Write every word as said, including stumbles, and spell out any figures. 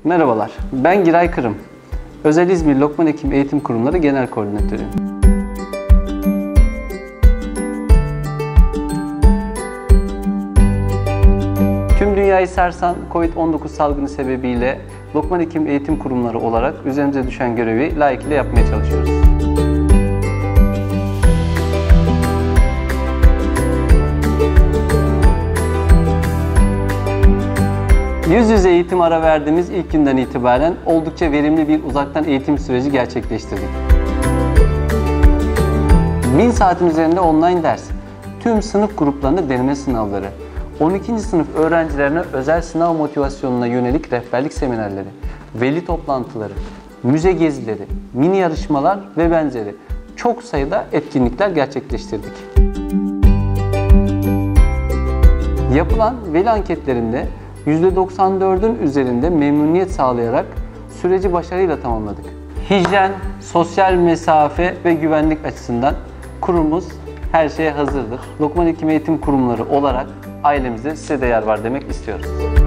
Merhabalar, ben Giray Kırım. Özel İzmir Lokman Hekim Eğitim Kurumları Genel Koordinatörüyüm. Tüm dünyayı sarsan Covid on dokuz salgını sebebiyle Lokman Hekim Eğitim Kurumları olarak üzerimize düşen görevi layıkıyla yapmaya çalışıyoruz. Yüz yüze eğitim ara verdiğimiz ilk günden itibaren oldukça verimli bir uzaktan eğitim süreci gerçekleştirdik. bin saatin üzerinde online ders, tüm sınıf gruplarında deneme sınavları, on ikinci sınıf öğrencilerine özel sınav motivasyonuna yönelik rehberlik seminerleri, veli toplantıları, müze gezileri, mini yarışmalar ve benzeri çok sayıda etkinlikler gerçekleştirdik. Yapılan veli anketlerinde yüzde doksan dördün üzerinde memnuniyet sağlayarak süreci başarıyla tamamladık. Hijyen, sosyal mesafe ve güvenlik açısından kurumumuz her şeye hazırdır. Lokman Hekim Eğitim Kurumları olarak ailemize size de yer var demek istiyoruz.